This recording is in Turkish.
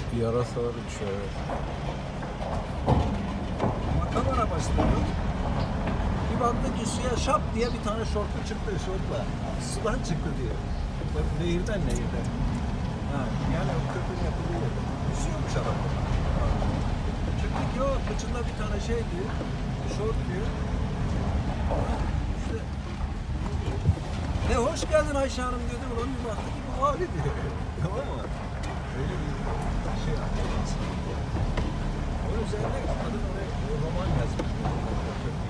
Yarasalar uçuyor. Kamera bastırıyor. Bir baktı ki suya şap diye bir tane şortu çıktı şortla. Sudan çıktı diyor. Nehirden. Ha, yani o köprünün yapıldığı yerde. Yüzüyormuş adam. Çıktı ki o kıçında bir tane şey diyor. Şort diyor. İşte ne hoş geldin Ayşe Hanım dedi. Ulan bir baktı ki bu abi diyor. Tamam mı? Öyle bir şey yapıyor. O üzerine kadın oraya roman yazmış.